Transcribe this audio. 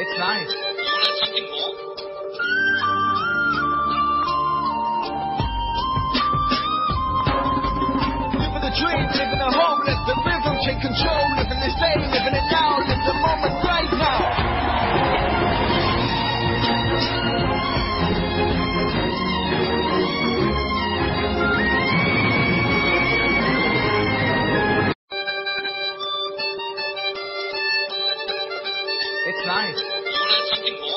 It's nice. You want something more? Living the dream, living the home, let the rhythm take control. Living this day, living it now, live the moment right now. It's nice. You want something more?